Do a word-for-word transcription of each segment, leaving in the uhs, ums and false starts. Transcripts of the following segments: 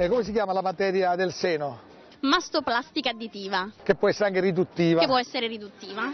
E come si chiama la materia del seno? Mastoplastica additiva. Che può essere anche riduttiva. Che può essere riduttiva.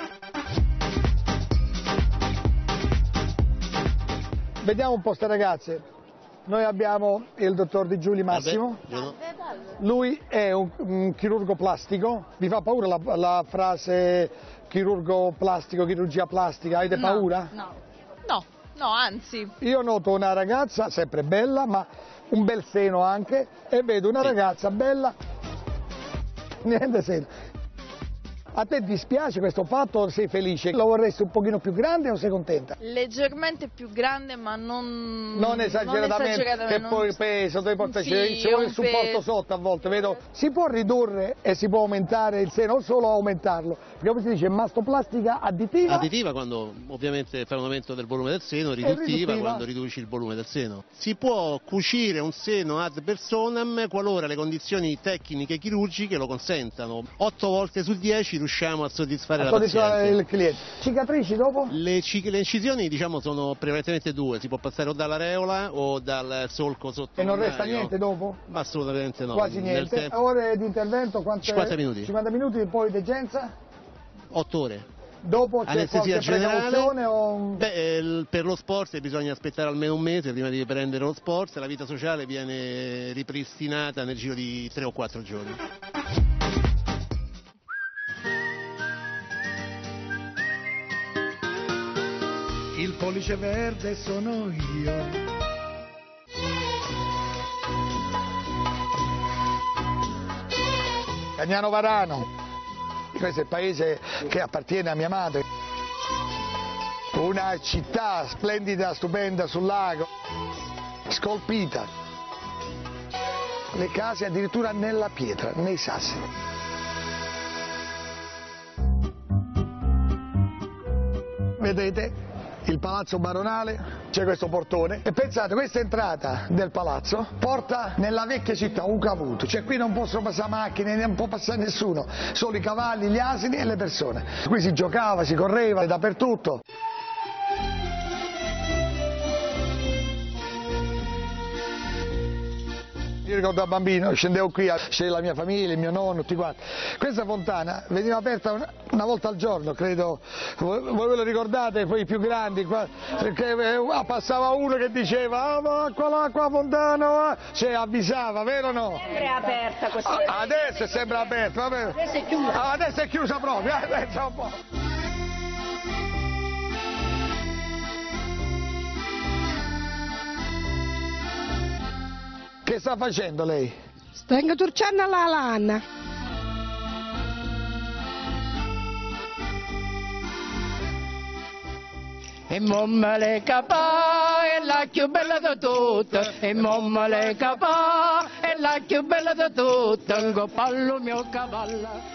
Vediamo un po' ste ragazze. Noi abbiamo il dottor Di Giuli Massimo. Lui è un, un chirurgo plastico. Vi fa paura la, la frase chirurgo plastico, chirurgia plastica? Avete no, paura? No, no, no, anzi. Io noto una ragazza sempre bella, ma un bel seno anche, e vedo una ragazza bella, niente seno. A te dispiace questo fatto o sei felice? Lo vorresti un pochino più grande o sei contenta? Leggermente più grande, ma non... Non esageratamente, non esageratamente che poi peso, devi portare, sì, ci vuole il supporto peso. sotto a volte, vedo. Si può ridurre e si può aumentare il seno o solo aumentarlo? Perché come si dice, mastoplastica additiva? Additiva quando ovviamente fa un aumento del volume del seno, riduttiva, riduttiva quando riduci il volume del seno. Si può cucire un seno ad personam qualora le condizioni tecniche chirurgiche lo consentano. otto volte su dieci riusciamo a soddisfare a la paziente. il cliente. Cicatrici dopo? Le, le incisioni diciamo sono prevalentemente due, si può passare o dall'areola o dal solco sotto. E non resta niente dopo? Assolutamente no. Quasi niente. Ore di intervento? Quante... cinquanta minuti. cinquanta minuti, poi degenza? otto ore. Dopo c'è qualche precauzione o... Beh, per lo sport bisogna aspettare almeno un mese prima di prendere lo sport, la vita sociale viene ripristinata nel giro di tre o quattro giorni. Il pollice verde sono io. Cagnano Varano, questo è il paese che appartiene a mia madre. Una città splendida, stupenda sul lago, scolpita. Le case addirittura nella pietra, nei sassi. Vedete? Il palazzo baronale, c'è questo portone e pensate, questa entrata del palazzo porta nella vecchia città un cavuto, cioè qui non possono passare macchine, non può passare nessuno, solo i cavalli, gli asini e le persone. Qui si giocava, si correva dappertutto. Io ricordo da bambino, scendevo qui, c'era la mia famiglia, il mio nonno, tutti quanti. Questa fontana veniva aperta una, una volta al giorno, credo, voi, voi ve lo ricordate, poi i più grandi, qua, perché eh, passava uno che diceva, ah, ma qua l'acqua la fontana, cioè avvisava, vero o no? Sempre aperta questa. Ah, adesso è sempre aperta, vabbè. Adesso è chiusa. Ah, adesso è chiusa proprio, eh, pensa un po'. Che sta facendo lei? Sto turciando la lana. E mamma le capà è la più bella di tutte, e mamma le capà è la più bella di tutte, un cavallo mio cavallo.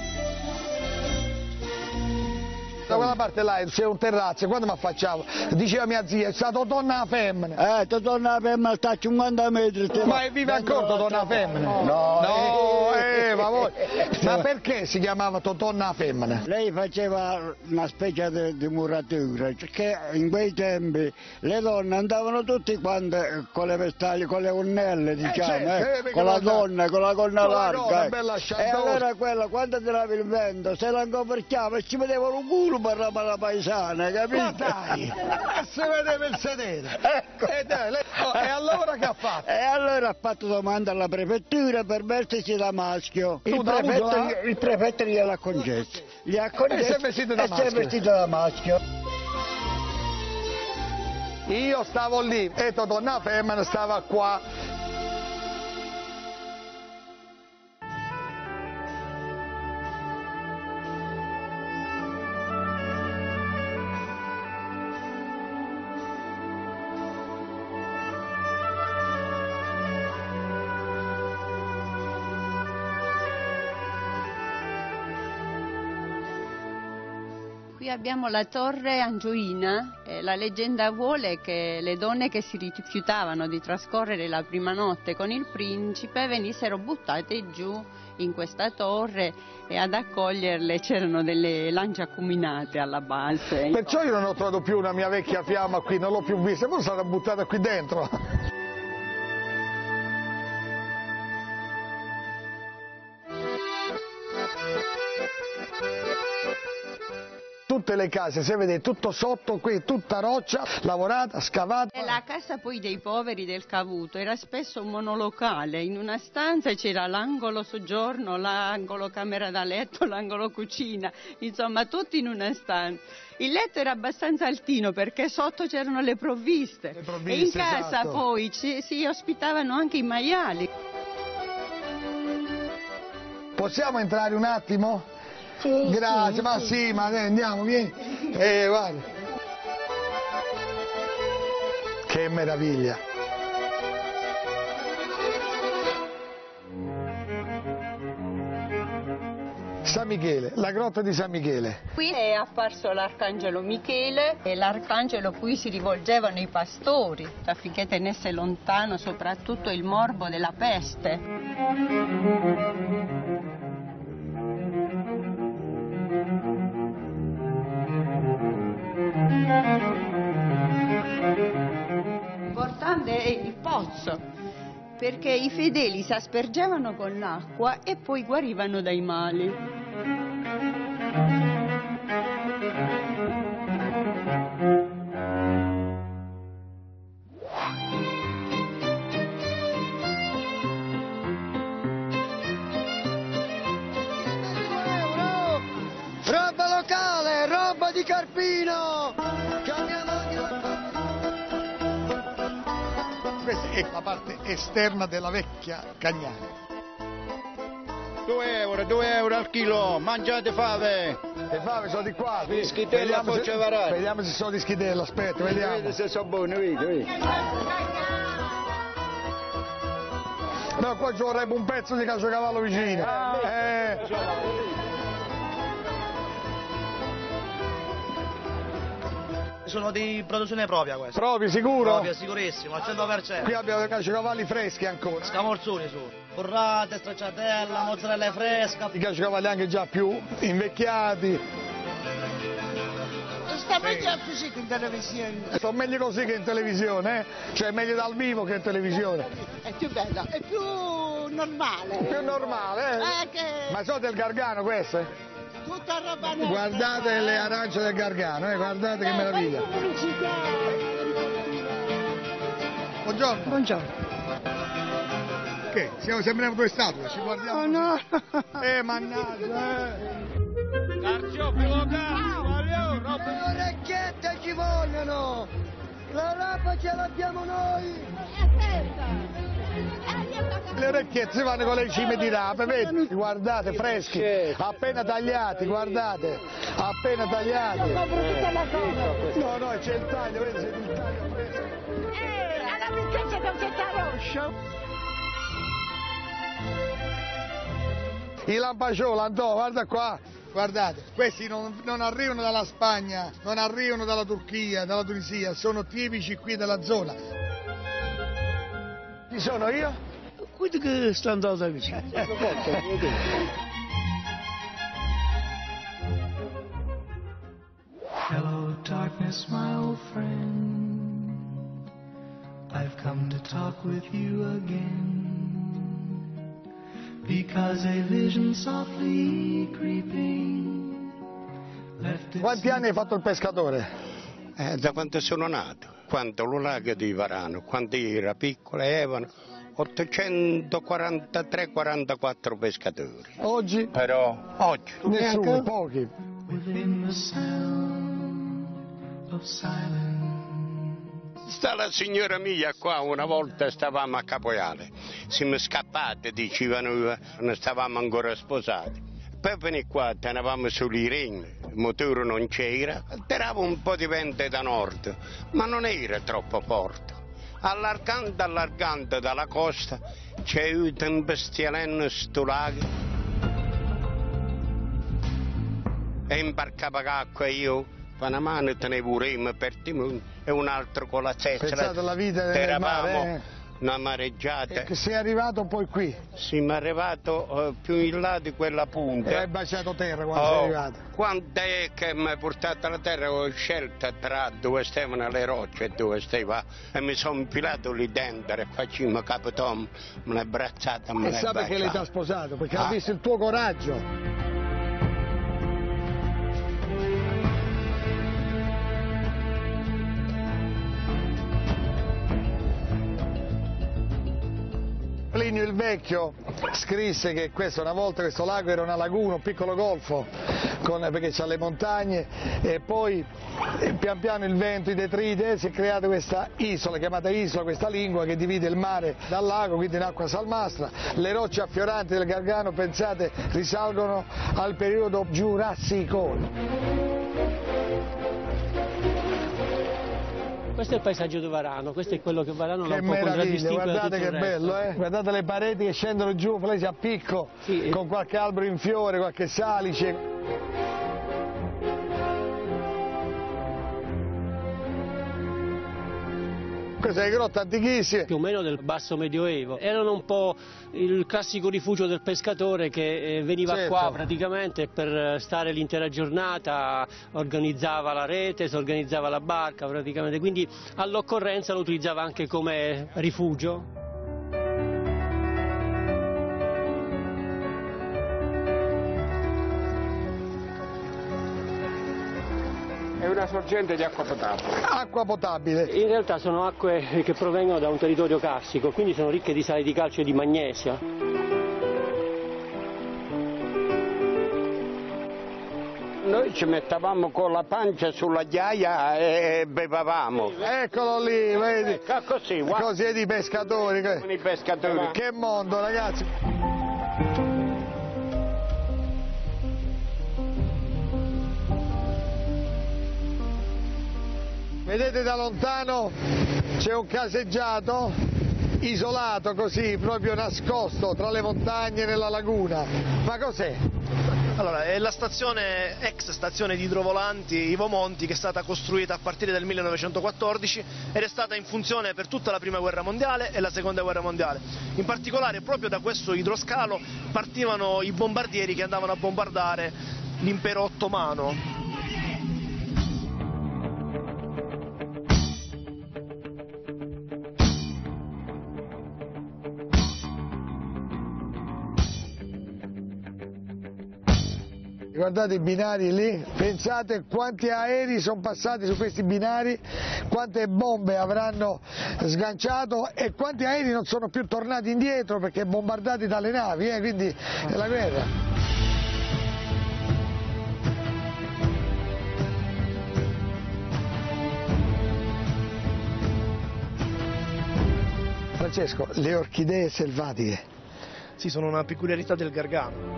Da quella parte là c'è un terrazzo, quando mi affacciavo, diceva mia zia, è stato donna femmina. Eh, donna femmina sta a cinquanta metri. Ma vive ancora donna femmina? No, no, eh, ma, voi... ma perché si chiamava donna femmina? Lei faceva una specie di, di muratura, perché in quei tempi le donne andavano tutte quante con le vestaglie, con le gonnelle, diciamo, eh, certo, eh, con la gonna, con la gonna con larga. La gonna, bella e allora quella, quando tirava il vento, se la incoperchiava e ci vedevano un culo per la paesana, capito? Ma dai, si vedeva il sedere. Ecco. E, dai, lei... oh, e allora che ha fatto? E allora ha fatto domanda alla prefettura per vestirsi da maschio. Il prefetto, la... il prefetto gliel'ha concesso. Gli ha concesso e si è vestito da e maschio. Si è vestito da maschio. Io stavo lì e donna femmina stava qua. Qui abbiamo la torre Angioina, eh, la leggenda vuole che le donne che si rifiutavano di trascorrere la prima notte con il principe venissero buttate giù in questa torre e ad accoglierle c'erano delle lance acuminate alla base. Perciò io non ho trovato più una mia vecchia fiamma qui, non l'ho più vista, poi sarà buttata qui dentro. tutte le case, se vedete tutto sotto qui, tutta roccia, lavorata, scavata. E la casa poi dei poveri del Cavuto era spesso un monolocale, in una stanza c'era l'angolo soggiorno, l'angolo camera da letto, l'angolo cucina, insomma tutti in una stanza. Il letto era abbastanza altino perché sotto c'erano le provviste, le provviste e in casa esatto. poi ci, si ospitavano anche i maiali. Possiamo entrare un attimo? Sì, Grazie, sì, ma sì. sì, ma andiamo, vieni. Eh, guarda. Che meraviglia. San Michele, la grotta di San Michele. Qui è apparso l'arcangelo Michele e l'arcangelo cui si rivolgevano i pastori affinché tenesse lontano soprattutto il morbo della peste. Importante è il pozzo, perché i fedeli si aspergevano con l'acqua e poi guarivano dai mali. Roba locale, roba di Carpino! Questa è la parte esterna della vecchia Cagnano. due euro, due euro al chilo, mangiate fave! Le fave sono di qua. Di Schitella, Vediamo se- Focciavarano. Vediamo se sono di Schitella, aspetta, vediamo. Vedi se sono buone, vedi, vedi. No, qua ci vorrebbe un pezzo di caciocavallo vicino. Eh. Sono di produzione propria questo. Proprio, sicuro? Proprio, sicurissimo, al cento per cento. Qui abbiamo dei caciocavalli freschi ancora. Scamorzoni su. Burrate, stracciatella, mozzarella fresca. I caciocavalli anche già più invecchiati. Sta meglio così che in televisione. Sono meglio così che in televisione, eh? Cioè meglio dal vivo che in televisione. È più bello, è più normale. Più normale, eh? Eh, che... Ma sono del Gargano queste? Tutta roba nostra. Guardate le arance del Gargano, eh? Guardate che meraviglia. Buongiorno. Buongiorno. Che? Siamo, sembriamo due statue, ci guardiamo. Oh no. Eh, mannaggia, eh. Carciofi locali, voglio, roba. Le orecchiette ci vogliono! La roba ce l'abbiamo noi! Le orecchiette si fanno con le cime di rape, vedi? Guardate, freschi, appena tagliati, guardate, appena tagliati. No, no, c'è il taglio, vedi, c'è il taglio fresco. Eh, alla ricchezza con che rosso. I lampaciola, Antò, guarda qua, guardate, questi non, non arrivano dalla Spagna, non arrivano dalla Turchia, dalla Tunisia, sono tipici qui della zona. Chi sono io? Quello che sta andando vicino. Hello, darkness, my old friend. I've come to talk with you again. Because a vision softly creeping left its... Quanti anni hai fatto il pescatore? Eh, da quando sono nato, quando lo lago di Varano, quando io ero piccolo, erano ottocentoquarantatré quarantaquattro pescatori. Oggi? Però oggi nessuno, pochi. Within the sound of silence. Sta la signora mia qua, una volta stavamo a Capoiale, siamo scappati, dicevano, non stavamo ancora sposati. Poi venne qua, tenevamo solo i remi, il motore non c'era, tirava un po' di vento da nord, ma non era troppo forte. Allargando, allargando dalla costa, c'è avuto un bestialeno sto lago e imbarcava l'acqua io. Una mano tenevo un remo per timone e un altro con la cessola. Pensate alla vita del mare, eh? Una mareggiata. E sei arrivato poi qui? Sì, ma è arrivato uh, più in là di quella punta. E hai baciato terra quando oh, sei arrivato? Quando è che mi hai portato alla terra ho scelto tra dove stavano le rocce e dove stava e mi sono infilato lì dentro e facciamo capotom, me l'hai abbracciata, me E l'hai sa perché lei ti ha baciata. sposato? Perché Ah. ha visto il tuo coraggio. Plinio il Vecchio scrisse che questo, una volta questo lago era una laguna, un piccolo golfo, con, perché c'ha le montagne, e poi e pian piano il vento, i detriti, si è creata questa isola, chiamata isola, questa lingua che divide il mare dal lago, quindi in acqua salmastra. Le rocce affioranti del Gargano, pensate, risalgono al periodo giurassico. Questo è il paesaggio di Varano, questo è quello che Varano che l'ha un po' contraddistingue. Guardate che bello, eh? Guardate le pareti che scendono giù, presi a picco, sì, con qualche albero in fiore, qualche salice. Queste sono grotte antichissime. Più o meno del basso medioevo. Erano un po' il classico rifugio del pescatore che veniva certo. qua praticamente per stare l'intera giornata, organizzava la rete, si organizzava la barca praticamente, quindi all'occorrenza lo utilizzava anche come rifugio. È una sorgente di acqua potabile. Acqua potabile. In realtà sono acque che provengono da un territorio carsico, quindi sono ricche di sale di calcio e di magnesia. Noi ci mettavamo con la pancia sulla ghiaia e bevavamo. Eccolo lì, vedi? Ecco, così, guarda. Così è di pescatori. I pescatori. Che mondo, ragazzi. Vedete da lontano c'è un caseggiato isolato così, proprio nascosto tra le montagne e nella laguna. Ma cos'è? Allora, è la stazione, ex stazione di idrovolanti Ivo Monti, che è stata costruita a partire dal millenovecentoquattordici ed è stata in funzione per tutta la prima guerra mondiale e la seconda guerra mondiale. In particolare proprio da questo idroscalo partivano i bombardieri che andavano a bombardare l'impero ottomano. Guardate i binari lì, pensate quanti aerei sono passati su questi binari, quante bombe avranno sganciato e quanti aerei non sono più tornati indietro perché bombardati dalle navi, eh, quindi è la guerra. Francesco, le orchidee selvatiche. Sì, sono una peculiarità del Gargano.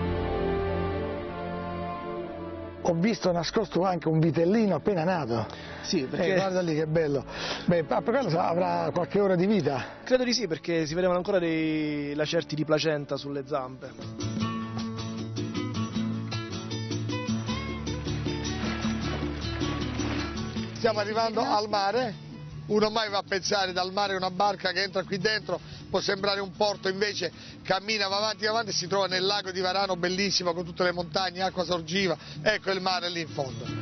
Ho visto nascosto anche un vitellino appena nato. Sì, perché... Eh, guarda lì che bello. Beh, per quello avrà qualche ora di vita? Credo di sì, perché si vedevano ancora dei lacerti di placenta sulle zampe. Stiamo arrivando al mare. Uno mai va a pensare dal mare una barca che entra qui dentro, può sembrare un porto, invece cammina, va avanti, va avanti e si trova nel lago di Varano, bellissimo, con tutte le montagne, acqua sorgiva, ecco il mare lì in fondo.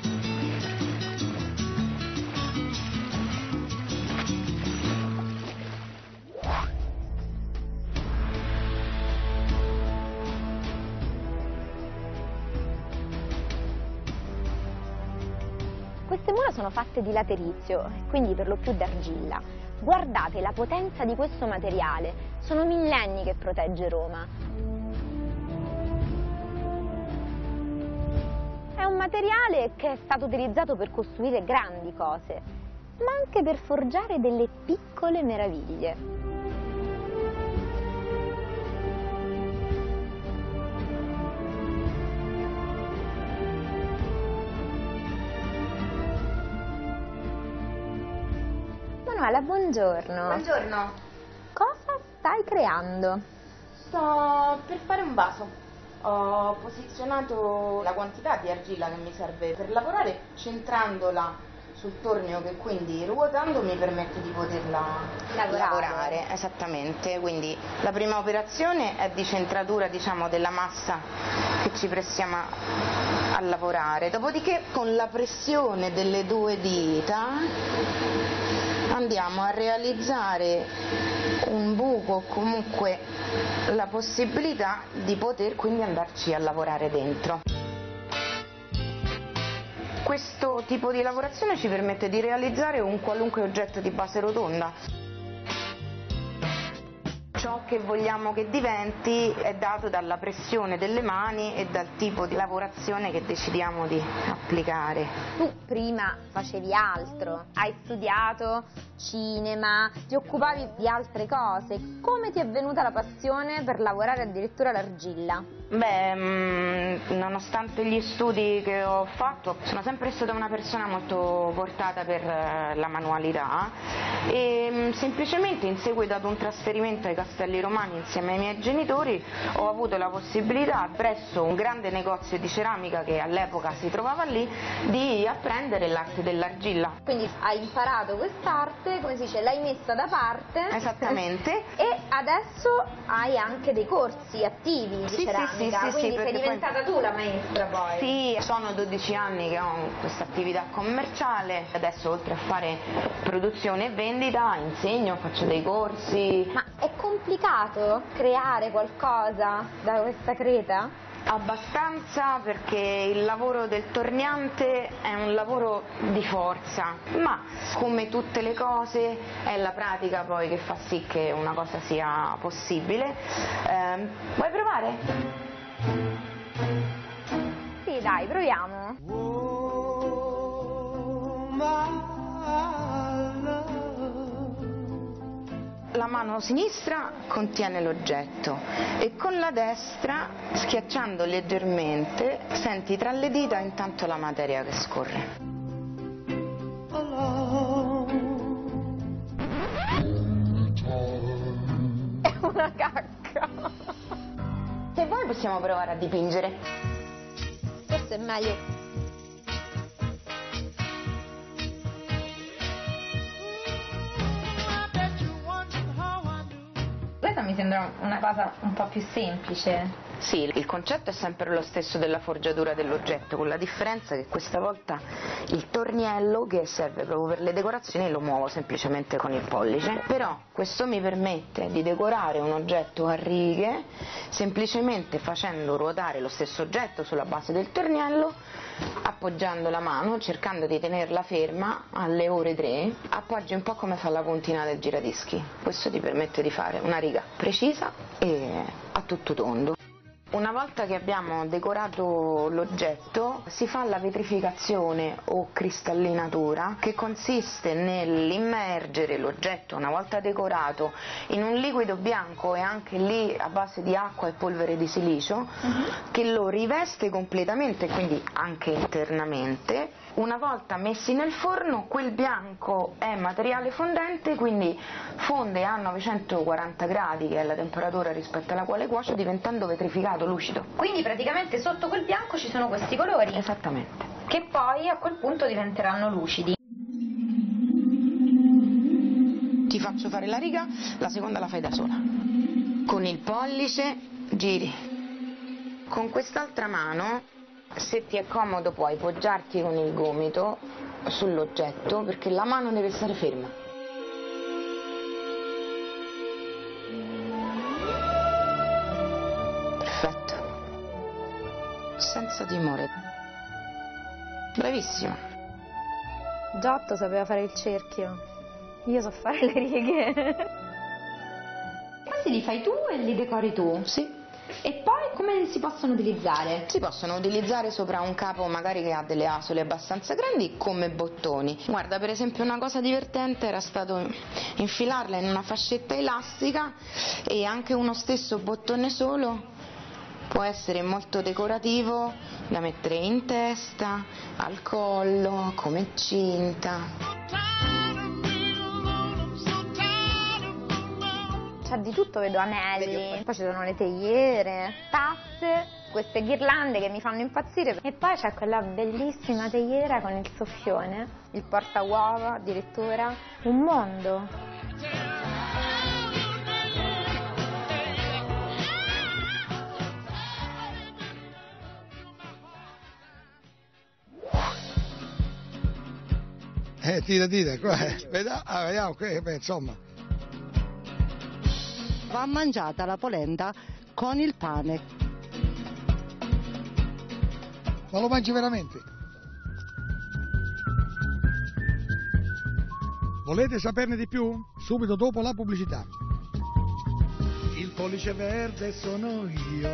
Queste mura sono fatte di laterizio, quindi per lo più d'argilla. Guardate la potenza di questo materiale, sono millenni che protegge Roma. È un materiale che è stato utilizzato per costruire grandi cose, ma anche per forgiare delle piccole meraviglie. Manuela, buongiorno. Buongiorno. Cosa stai creando? Sto per fare un vaso. Ho posizionato la quantità di argilla che mi serve per lavorare, centrandola sul tornio, che quindi ruotando mi permette di poterla lavorare. lavorare. Esattamente, quindi la prima operazione è di centratura, diciamo, della massa che ci pressiamo a lavorare. Dopodiché con la pressione delle due dita andiamo a realizzare un buco o comunque la possibilità di poter quindi andarci a lavorare dentro. Questo tipo di lavorazione ci permette di realizzare un qualunque oggetto di base rotonda. ciò che vogliamo che diventi è dato dalla pressione delle mani e dal tipo di lavorazione che decidiamo di applicare. Tu prima facevi altro, hai studiato cinema, ti occupavi di altre cose. Come ti è venuta la passione per lavorare addirittura l'argilla? Beh, mh, nonostante gli studi che ho fatto, sono sempre stata una persona molto portata per uh, la manualità e mh, semplicemente in seguito ad un trasferimento ai Castelli Romani insieme ai miei genitori ho avuto la possibilità presso un grande negozio di ceramica che all'epoca si trovava lì di apprendere l'arte dell'argilla. Quindi hai imparato quest'arte, come si dice, l'hai messa da parte. Esattamente. E adesso hai anche dei corsi attivi di sì, ceramica. Sì, sì, quindi sì, sei diventata poi... tu la maestra poi? Sì, sono dodici anni che ho questa attività commerciale, adesso oltre a fare produzione e vendita insegno, faccio dei corsi. Ma è complicato creare qualcosa da questa creta? Abbastanza, perché il lavoro del torniante è un lavoro di forza, ma come tutte le cose è la pratica poi che fa sì che una cosa sia possibile. Eh, vuoi provare? Sì, dai, proviamo. La mano sinistra contiene l'oggetto e con la destra, schiacciando leggermente, senti tra le dita intanto la materia che scorre. È una cacca. Se vuoi possiamo provare a dipingere. Forse è meglio. Questa mi sembra una cosa un po' più semplice. Sì, il concetto è sempre lo stesso della forgiatura dell'oggetto, con la differenza che questa volta il torniello, che serve proprio per le decorazioni, lo muovo semplicemente con il pollice. Però questo mi permette di decorare un oggetto a righe semplicemente facendo ruotare lo stesso oggetto sulla base del torniello, appoggiando la mano, cercando di tenerla ferma alle ore tre, appoggi un po' come fa la puntina del giradischi. Questo ti permette di fare una riga precisa e a tutto tondo. Una volta che abbiamo decorato l'oggetto si fa la vetrificazione o cristallinatura, che consiste nell'immergere l'oggetto una volta decorato in un liquido bianco e anche lì a base di acqua e polvere di silicio, uh-huh. che lo riveste completamente, quindi anche internamente. Una volta messi nel forno, quel bianco è materiale fondente, quindi fonde a novecentoquaranta gradi, che è la temperatura rispetto alla quale cuoce, diventando vetrificato, lucido. Quindi praticamente sotto quel bianco ci sono questi colori? Esattamente. Che poi a quel punto diventeranno lucidi. Ti faccio fare la riga, la seconda la fai da sola. Con il pollice giri. Con quest'altra mano, se ti è comodo, puoi poggiarti con il gomito sull'oggetto, perché la mano deve stare ferma. Perfetto. Senza timore. Bravissima. Giotto sapeva fare il cerchio. Io so fare le righe. Questi li fai tu e li decori tu? Sì. E poi come si possono utilizzare? Si possono utilizzare sopra un capo magari che ha delle asole abbastanza grandi come bottoni. Guarda, per esempio una cosa divertente era stato infilarla in una fascetta elastica, e anche uno stesso bottone solo può essere molto decorativo da mettere in testa, al collo, come cinta. C'è di tutto, vedo anelli, poi ci sono le teiere, tasse, queste ghirlande che mi fanno impazzire, e poi c'è quella bellissima teiera con il soffione, il porta uova addirittura, un mondo. Eh, tira, tira, qua, eh. Vediamo, ah, vediamo, qui, beh, insomma. Va mangiata la polenta con il pane. Ma lo mangi veramente? Volete saperne di più? Subito dopo la pubblicità. pollice verde sono io,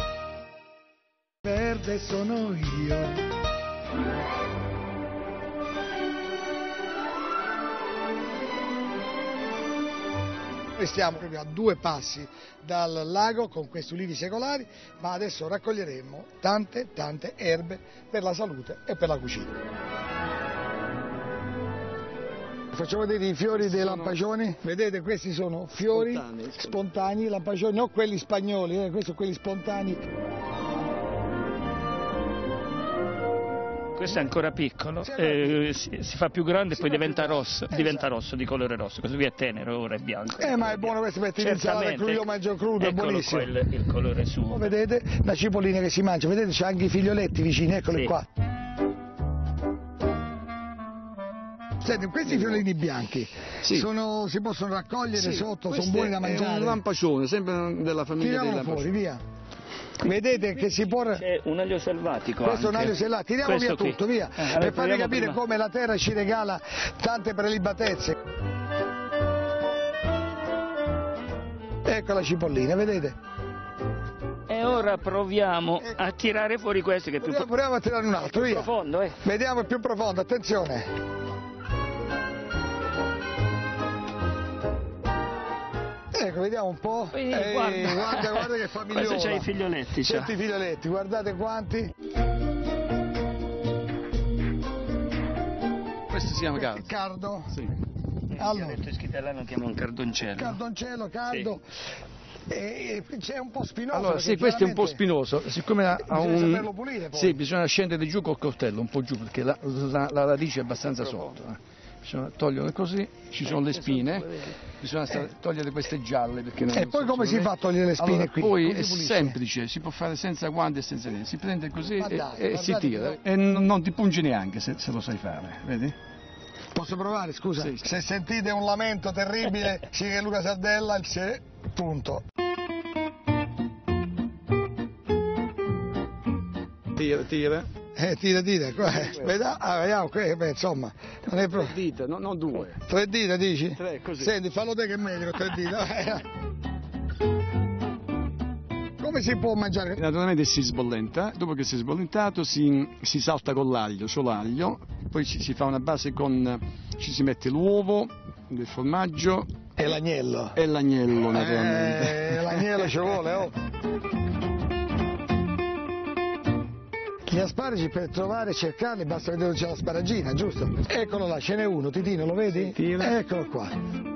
verde sono io. Noi stiamo proprio a due passi dal lago con questi ulivi secolari, ma adesso raccoglieremo tante tante erbe per la salute e per la cucina. Facciamo vedere i fiori dei lampagioni. Vedete, questi sono fiori spontanei, spontanei lampagioni, non quelli spagnoli, eh, questi sono quelli spontanei. Questo è ancora piccolo, eh, si, si fa più grande e poi diventa rosso, esatto. diventa rosso, di colore rosso, questo qui è tenero, ora è bianco. Eh, ma è buono questo per utilizzare, io mangio crudo, è buonissimo. Qua il, il colore suo. Oh, vedete, la cipollina che si mangia, vedete c'è anche i figlioletti vicini, eccoli sì. qua. Senti, questi fiorellini bianchi sì. sono, si possono raccogliere sì. sotto, sono buoni da mangiare. È un lampacione, sempre della famiglia dei lampacioni. Fuori, via. Vedete che si può... C'è un aglio selvatico. Questo anche. è un aglio selvatico, tiriamo Questo via qui. tutto, via, eh, per farvi capire prima. come la terra ci regala tante prelibatezze. Ecco la cipollina, vedete? E ora proviamo a tirare fuori questo che è più proviamo, proviamo a tirare un altro, via. profondo. Eh. Vediamo il più profondo, attenzione. Ecco, vediamo un po'. Ehi, Ehi, guarda. guarda, guarda che famigliola. Questo c'ha i figlioletti. Senti i figlioletti, guardate quanti. Questo si chiama cardo. Cardo? Sì. Allora. Il schitellano chiamano cardoncello. Cardoncello, caldo. Sì. E, e c'è un po' spinoso. Allora, sì, questo è un po' spinoso. Siccome ha bisogna un... saperlo pulire poi. Sì, bisogna scendere giù col coltello, un po' giù, perché la, la, la radice è abbastanza sotto. Eh. Bisogna togliere così, ci sono le spine, bisogna stare, togliere queste gialle perché non E poi come si fa a togliere le spine allora, qui? Poi è semplice, si può fare senza guanti e senza niente, si prende così dai, e, e si tira che... e non, non ti pungi neanche se, se lo sai fare, vedi? Posso provare, scusa? Sì. Se sentite un lamento terribile, sì che Luca Sardella, c'è, punto. Tira, tira. Eh, tira, tira, qua, eh. Vediamo, ah, vediamo, qui, beh, insomma, non è proprio... Tre dita, no, non due. Tre dita, dici? Tre, così. Senti, fallo te che è meglio, tre dita. Come si può mangiare? Naturalmente si sbollenta, dopo che si è sbollentato si, si salta con l'aglio, solo aglio, poi ci, si fa una base con, ci si mette l'uovo, il formaggio... E l'agnello. E l'agnello, naturalmente. Eh, l'agnello ci vuole, oh. Gli asparagi per trovare e cercarli basta vedere dove c'è l'asparagina, giusto? Eccolo là, ce n'è uno, Titino, lo vedi? Tira. Eccolo qua.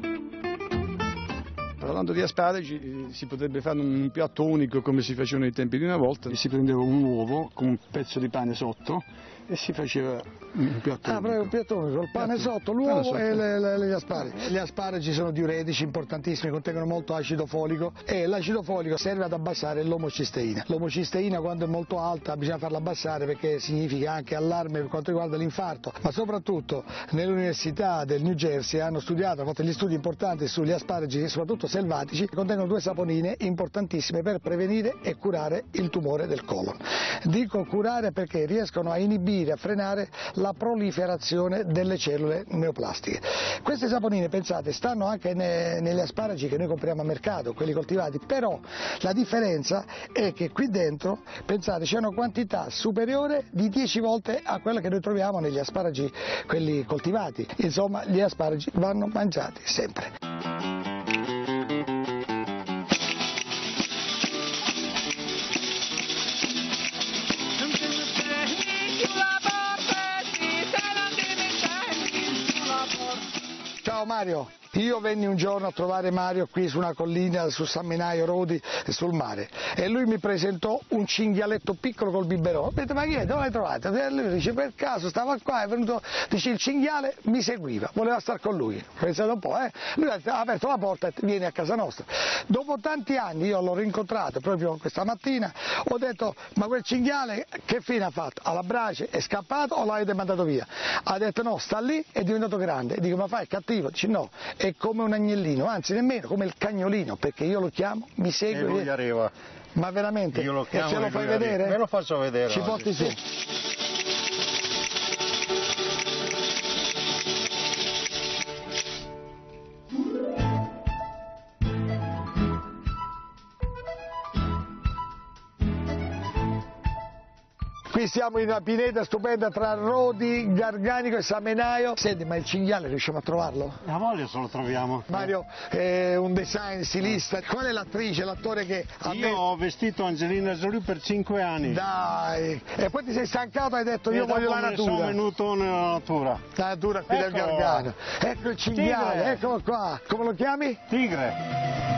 Parlando di asparagi si potrebbe fare un piatto unico come si faceva nei tempi di una volta, si prendeva un uovo con un pezzo di pane sotto e si faceva un piatto ah, unico. un piatto unico, il pane piatto. sotto, l'uovo sotto. E le, le, gli asparagi. Gli asparagi sono diuretici importantissimi, contengono molto acido folico e l'acido folico serve ad abbassare l'omocisteina. L'omocisteina quando è molto alta bisogna farla abbassare perché significa anche allarme per quanto riguarda l'infarto, ma soprattutto nell'università del New Jersey hanno studiato, hanno fatto degli studi importanti sugli asparagi, soprattutto selvatici, che contengono due saponine importantissime per prevenire e curare il tumore del colon. Dico curare perché riescono a inibire, a frenare la proliferazione delle cellule neoplastiche. Queste saponine, pensate, stanno anche ne, negli asparagi che noi compriamo al mercato, quelli coltivati, però la differenza è che qui dentro, pensate, c'è una quantità superiore di dieci volte a quella che noi troviamo negli asparagi, quelli coltivati. Insomma, gli asparagi vanno mangiati sempre. Ciao Mario, io venni un giorno a trovare Mario qui su una collina su San Menaio Rodi sul mare e lui mi presentò un cinghialetto piccolo col biberone. Ho detto ma chi è? Dove l'hai trovato? E lui dice per caso stava qua, è venuto, dice il cinghiale mi seguiva, voleva star con lui. Ho pensato un po', eh? Lui ha aperto la porta e viene a casa nostra. Dopo tanti anni io l'ho rincontrato proprio questa mattina, ho detto ma quel cinghiale che fine ha fatto? Alla brace è scappato o l'avete mandato via? Ha detto no, sta lì, è diventato grande. E dico ma fai, è cattivo? Dice no, è come un agnellino, anzi nemmeno come il cagnolino, perché io lo chiamo, mi segue. E lui arriva. Ma veramente? Io lo chiamo e ce lo fai vedere? Arriva. Me lo faccio vedere. Ci porti su. Qui siamo in una pineta stupenda tra Rodi, Garganico e Samenaio. Senti, ma il cinghiale riusciamo a trovarlo? A voglia se lo troviamo. Mario è un design, stilista. Qual è l'attrice, l'attore che... Io me... ho vestito Angelina Jolie per cinque anni. Dai! E poi ti sei stancato e hai detto io e voglio la natura. Sono venuto nella natura. La natura qui ecco. Del Gargano. Ecco il cinghiale, Tigre. Eccolo qua. Come lo chiami? Tigre.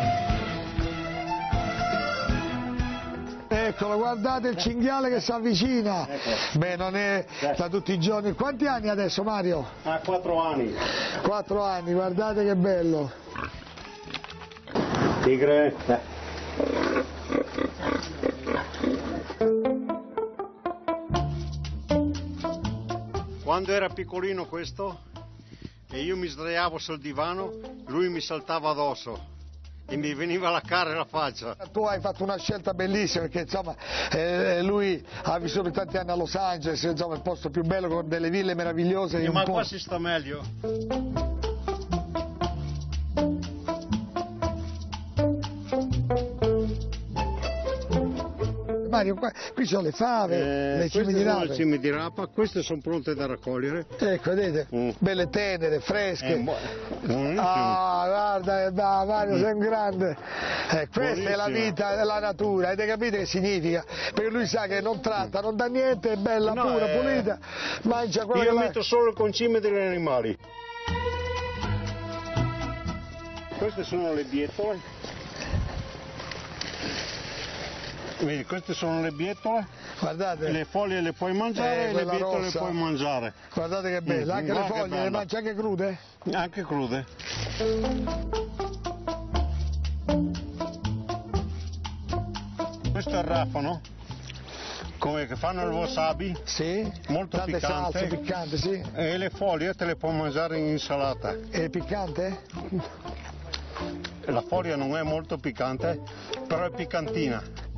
Eccolo, guardate il cinghiale che si avvicina. Ecco. Beh, non è da tutti i giorni. Quanti anni adesso, Mario? Ha quattro anni. Quattro anni, guardate che bello. Tigre. Quando era piccolino questo e io mi sdraiavo sul divano, lui mi saltava addosso e mi veniva la cara e la faccia. Tu hai fatto una scelta bellissima perché insomma eh, lui ha vissuto per tanti anni a Los Angeles, insomma il posto più bello con delle ville meravigliose. Sì, ma po'... qua si sta meglio. Mario, qua, qui sono le fave, eh, le cime di rapa. Le cime di rapa, queste sono pronte da raccogliere. Ecco, vedete, mm. belle tenere, fresche. Eh, ah, guarda, da, Mario, mm. sei un grande. Eh, questa è la vita della natura, avete capito che significa? Perché lui sa che non tratta, non dà niente, è bella, no, pura, eh... pulita, mangia quello Io che metto la... solo il concime degli animali. Queste sono le bietole. Vedi, queste sono le bietole, guardate, le foglie le puoi mangiare eh, e le bietole rossa. Le puoi mangiare. Guardate che bella, anche mm, le foglie le mangi anche crude? Anche crude. Questo è il rafano, come che fanno il wasabi, sì, molto tante piccante, salse piccante, sì. E le foglie te le puoi mangiare in insalata. È piccante? La foglia non è molto piccante, però è piccantina.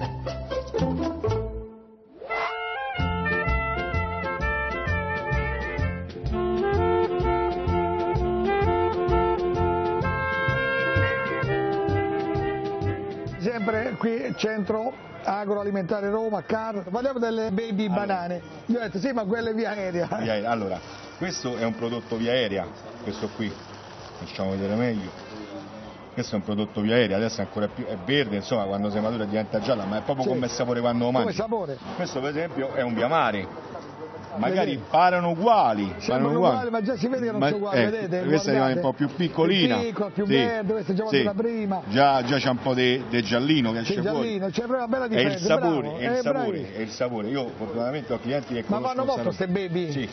Sempre qui centro agroalimentare Roma, Car. Parliamo delle baby allora. Banane. Io ho detto sì, ma quelle via aerea. Via aerea. Allora, questo è un prodotto via aerea, questo qui, facciamo vedere meglio. Questo è un prodotto via aerea, adesso è ancora più, è verde, insomma quando si matura diventa gialla, ma è proprio sì. Come il sapore quando lo mangi. Come sapore? Questo per esempio è un via mare, magari parano uguali, parano uguali, uguali, ma già si vede che non ma, sono uguali, eh, vedete? Questa è un po' più piccolina, più piccolo, più sì. verde, questa è già sì. La prima. Già, già c'è un po' di giallino che esce giallino, fuori. C'è proprio una bella differenza. È il sapore, bravo, è il eh, sapore, è il sapore. Io fortunatamente ho clienti che ma vanno molto queste baby? Sì.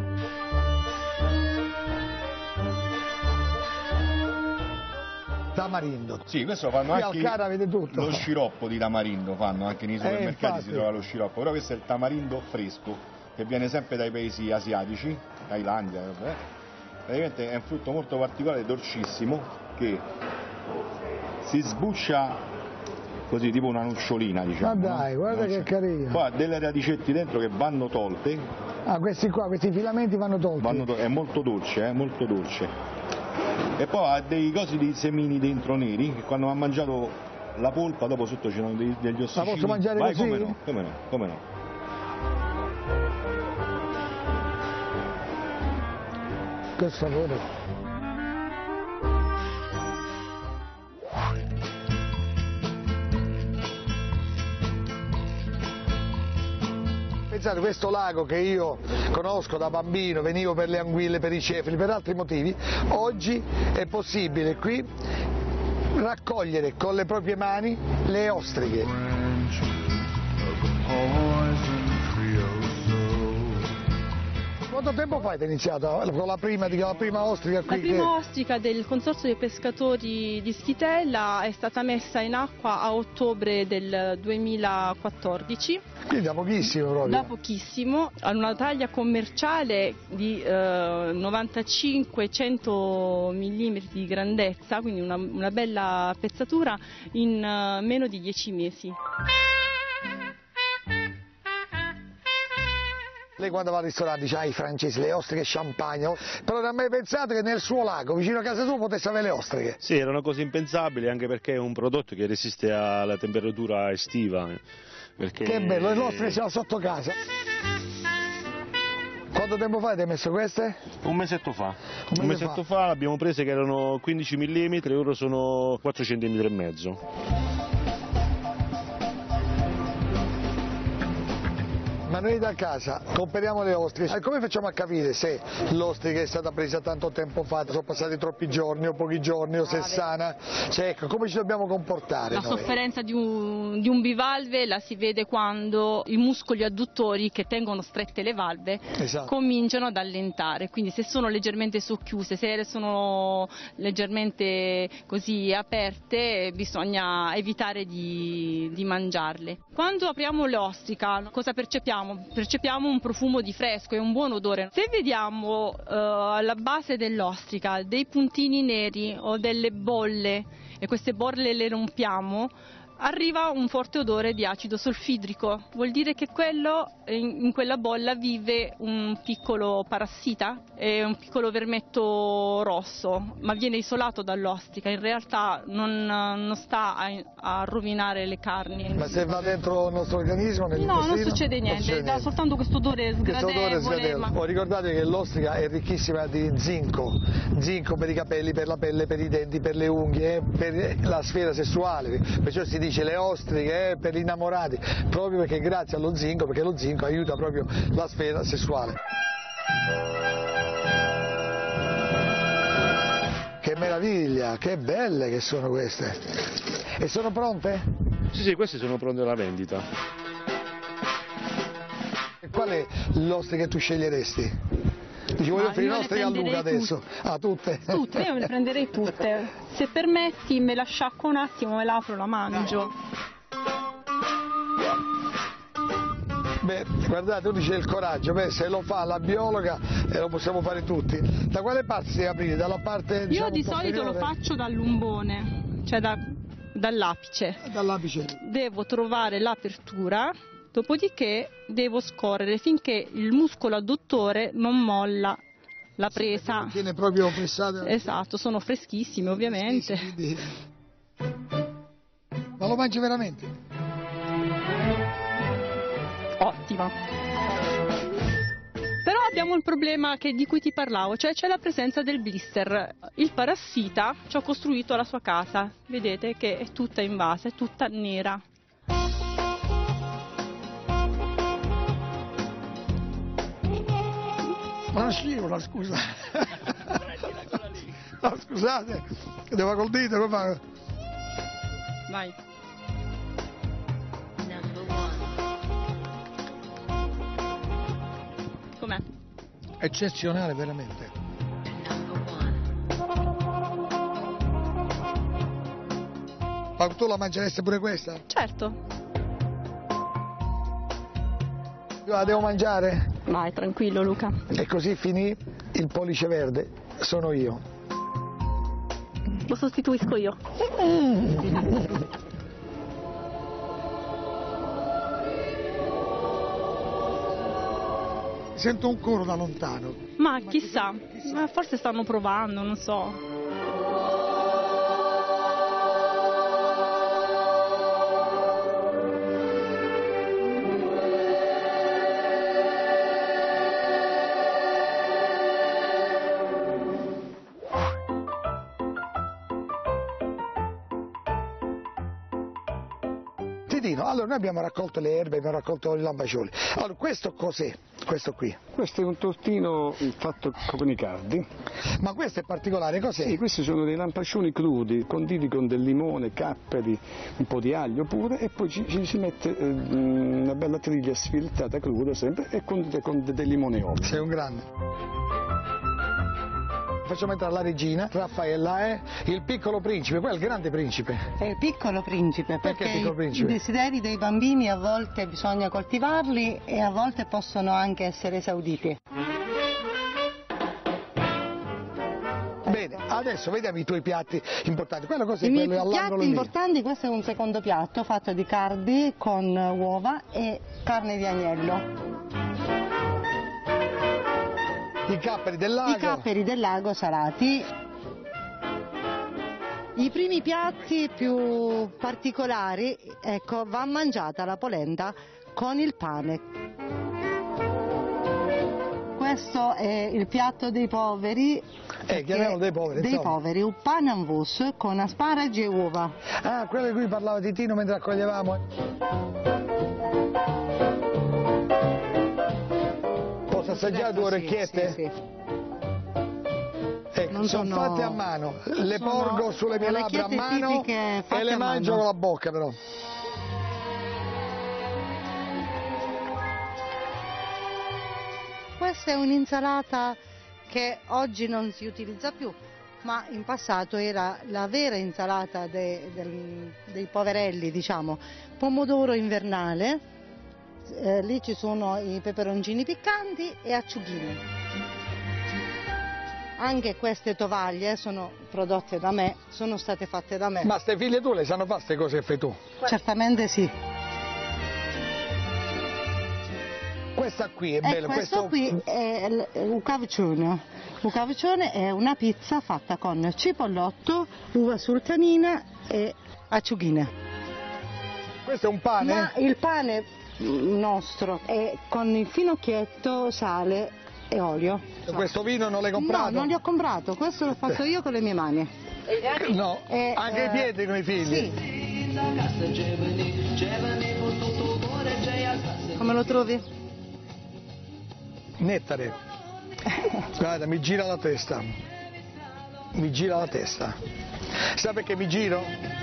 Tamarindo. Sì, questo fanno qui anche Cara, vede tutto. Lo sciroppo di tamarindo fanno, anche nei supermercati eh, si trova lo sciroppo, però questo è il tamarindo fresco che viene sempre dai paesi asiatici, Thailandia, eh. Praticamente è un frutto molto particolare, dolcissimo, che si sbuccia così tipo una nocciolina, diciamo. Ma dai, no? Guarda che carino. Poi ha delle radicetti dentro che vanno tolte. Ah, questi qua, questi filamenti vanno tolti. Vanno to- è molto dolce, è eh, molto dolce. E poi ha dei cosi di semini dentro neri che quando ha mangiato la polpa dopo sotto c'erano dei, degli ossicini. La posso mangiare Vai, così? Come no, come no, come no. Che sapore. Pensate, questo lago che io conosco da bambino, venivo per le anguille, per i cefali, per altri motivi, oggi è possibile qui raccogliere con le proprie mani le ostriche. Quanto tempo fa avete iniziato con la prima, la prima ostrica qui? La prima che... ostrica del Consorzio dei Pescatori di Schitella è stata messa in acqua a ottobre del duemilaquattordici. Quindi da pochissimo proprio? Da pochissimo, ha una taglia commerciale di eh, novantacinque cento millimetri di grandezza, quindi una, una bella pezzatura in uh, meno di dieci mesi. Lei quando va al ristorante dice, ah, i francesi, le ostriche champagne, però non ha mai pensato che nel suo lago, vicino a casa sua, potesse avere le ostriche? Sì, era una cosa impensabile, anche perché è un prodotto che resiste alla temperatura estiva. Perché... Che bello, le ostriche ce l'ha sotto casa. Quanto tempo fa avete messo queste? Un mesetto fa. Un, Un mese mesetto fa. fa l'abbiamo prese che erano quindici millimetri, ora sono quattro centimetri e mezzo. Ma noi da casa comperiamo le ostriche, e come facciamo a capire se l'ostrica è stata presa tanto tempo fa, sono passati troppi giorni o pochi giorni o se è sana? Cioè, ecco, come ci dobbiamo comportare La noi? sofferenza di un, di un bivalve la si vede quando i muscoli adduttori che tengono strette le valve esatto. cominciano ad allentare, quindi se sono leggermente socchiuse, se sono leggermente così aperte bisogna evitare di, di mangiarle. Quando apriamo l'ostrica cosa percepiamo? Percepiamo un profumo di fresco e un buon odore. Se vediamo uh, alla base dell'ostrica dei puntini neri o delle bolle e queste bolle le rompiamo, arriva un forte odore di acido solfidrico. Vuol dire che quello, in, in quella bolla vive un piccolo parassita, è un piccolo vermetto rosso, ma viene isolato dall'ostrica, in realtà non, non sta a, a rovinare le carni. Ma se va dentro il nostro organismo, nell'intestino? No, non succede niente, succede dà niente. soltanto questo odore sgradevole. Questo odore sgradevole. Ma... Oh, ricordate che l'ostrica è ricchissima di zinco, zinco per i capelli, per la pelle, per i denti, per le unghie, per la sfera sessuale, perciò si dice le ostriche eh, per gli innamorati, proprio perché grazie allo zinco, perché lo zinco aiuta proprio la sfera sessuale. Che meraviglia, che belle che sono queste. E sono pronte? Sì, sì, queste sono pronte alla vendita. E qual è l'ostrica che tu sceglieresti? Dici, voglio offrire l'ostrica a Luca adesso. Tutte. Ah, tutte? Tutte, io le prenderei tutte. Se permetti me la sciacquo un attimo, me la apro, la mangio. Beh, guardate, uno dice il coraggio, beh, se lo fa la biologa eh, lo possiamo fare tutti. Da quale parte si aprire? Dalla parte, diciamo, io di solito lo faccio dall'umbone, cioè da, dall'apice. Dall'apice. Devo trovare l'apertura. Dopodiché devo scorrere finché il muscolo adduttore non molla la presa. Tiene proprio pressata. Esatto, sono freschissime ovviamente. Quindi... Ma lo mangi veramente? Ottima. Però abbiamo il problema che, di cui ti parlavo, cioè c'è la presenza del blister. Il parassita ci ha costruito la sua casa, vedete che è tutta invasa, è tutta nera. Ma non scivola, scusa. No, scusate, che devo col dito, come fa? Vai. Com'è? Eccezionale, veramente. Ma tu la mangeresti pure questa? Certo. Io la devo mangiare? Vai, tranquillo Luca. E così finì il pollice verde, sono io. Lo sostituisco io. Sento un coro da lontano. Ma chissà, ma forse stanno provando, non so. Allora noi abbiamo raccolto le erbe, abbiamo raccolto i lambacioli. Allora questo cos'è? Questo qui? Questo è un tortino fatto con i cardi. Ma questo è particolare, cos'è? Sì, questi sono dei lampascioni crudi, conditi con del limone, capperi, un po' di aglio pure e poi ci, ci si mette eh, una bella triglia sfilettata cruda sempre e condita con del limone e olio. Sei un grande. Facciamo entrare la regina, Raffaella, eh? Il piccolo principe, poi è il grande principe. È il piccolo principe, perché, perché piccolo principe? I desideri dei bambini a volte bisogna coltivarli e a volte possono anche essere esauditi. Bene, adesso vediamo i tuoi piatti importanti. Quello cos'è? I miei quello all'angolo piatti lì. importanti, questo è un secondo piatto fatto di cardi con uova e carne di agnello. I capperi del lago. I capperi del lago salati. I primi piatti più particolari, ecco, va mangiata la polenta con il pane. questo è il piatto dei poveri. Eh, chiamiamolo dei poveri. Dei insomma. poveri, un pane en vis con asparagi e uova. Ah, quello di cui parlava Titino mentre accoglievamo. Posso assaggiare due orecchiette? Sì, sì. Ecco, Non sono, sono- fatte a mano, le sono porgo sulle mie labbra a orecchiette mano tipiche fatte e le a mangio mano. con la bocca però. Questa è un'insalata che oggi non si utilizza più, ma in passato era la vera insalata de- del- dei poverelli, diciamo. Pomodoro invernale, eh, lì ci sono i peperoncini piccanti e acciughine. Anche queste tovaglie sono prodotte da me, sono state fatte da me. Ma ste figlie tu le sanno fare queste cose che fai tu? Certamente sì. Questa qui è E bella. questo qui è l- un cavicione. Un cavicione è una pizza fatta con cipollotto, uva sultanina e acciughine. Questo è un pane? Ma il pane nostro è con il finocchietto, sale e olio. Questo vino non l'hai comprato? No, non li ho comprato, questo l'ho fatto io con le mie mani. No, E, anche eh, i piedi con i figli? Sì. Come lo trovi? Nettare. Guarda, mi gira la testa. Mi gira la testa. Sai perché mi giro?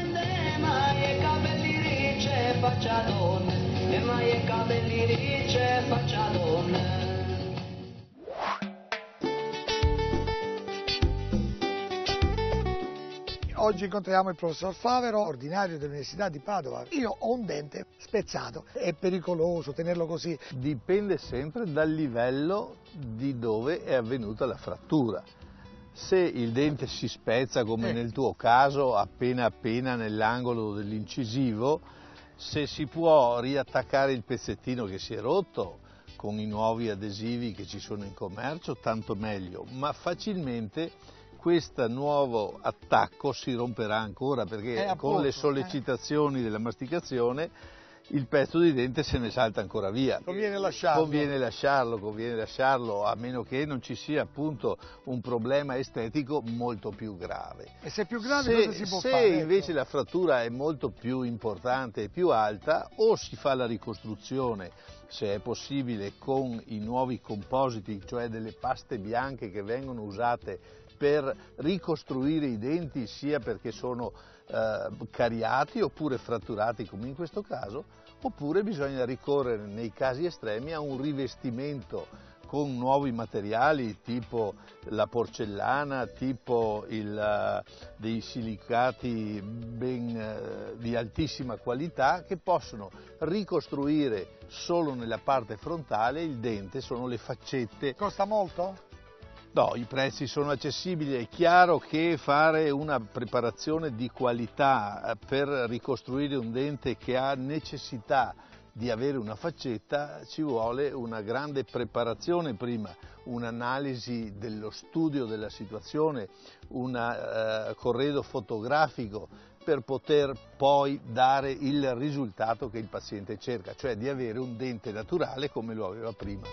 Oggi incontriamo il professor Favero, ordinario dell'Università di Padova. Io ho un dente spezzato, è pericoloso tenerlo così? Dipende sempre dal livello di dove è avvenuta la frattura. Se il dente si spezza, come Eh. nel tuo caso, appena appena nell'angolo dell'incisivo, se si può riattaccare il pezzettino che si è rotto con i nuovi adesivi che ci sono in commercio, tanto meglio, ma facilmente questo nuovo attacco si romperà ancora perché Eh, appunto, con le sollecitazioni della masticazione il pezzo di dente se ne salta ancora via. Conviene lasciarlo. Conviene lasciarlo, conviene lasciarlo, a meno che non ci sia appunto un problema estetico molto più grave. E se è più grave Se, cosa si può se fare? invece la frattura è molto più importante e più alta, o si fa la ricostruzione, se è possibile, con i nuovi compositi, cioè delle paste bianche che vengono usate per ricostruire i denti, sia perché sono eh, cariati oppure fratturati come in questo caso, oppure bisogna ricorrere nei casi estremi a un rivestimento con nuovi materiali tipo la porcellana, tipo il, dei silicati ben, eh, di altissima qualità che possono ricostruire solo nella parte frontale il dente, sono le faccette. Costa molto? No, i prezzi sono accessibili, è chiaro che fare una preparazione di qualità per ricostruire un dente che ha necessità di avere una faccetta ci vuole una grande preparazione prima, un'analisi dello studio della situazione, un eh, corredo fotografico per poter poi dare il risultato che il paziente cerca, cioè di avere un dente naturale come lo aveva prima.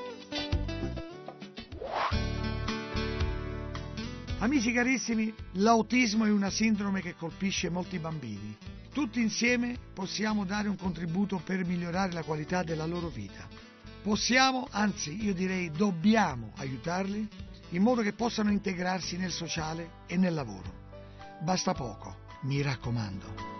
Amici carissimi, l'autismo è una sindrome che colpisce molti bambini. Tutti insieme possiamo dare un contributo per migliorare la qualità della loro vita. Possiamo, anzi io direi dobbiamo aiutarli in modo che possano integrarsi nel sociale e nel lavoro. Basta poco, mi raccomando.